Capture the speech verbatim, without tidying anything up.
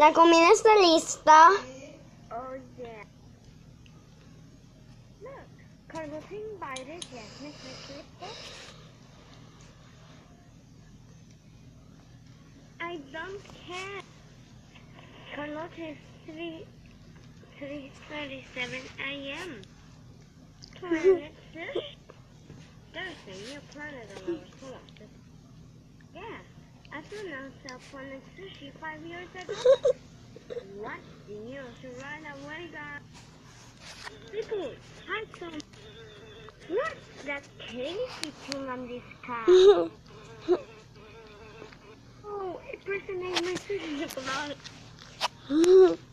La comida está lista. Oh yeah. Look, Carlota invited Jasmine to clip this. I don't care. Carlota is three three thirty seven A M Planet Sushi. There's a new planet on our solar system. Yeah, I pronounced our planet Sushi five years ago. What the news right away, guys? People, hi some. What's that case sitting on this car? Oh, a person named my sushi chocolate.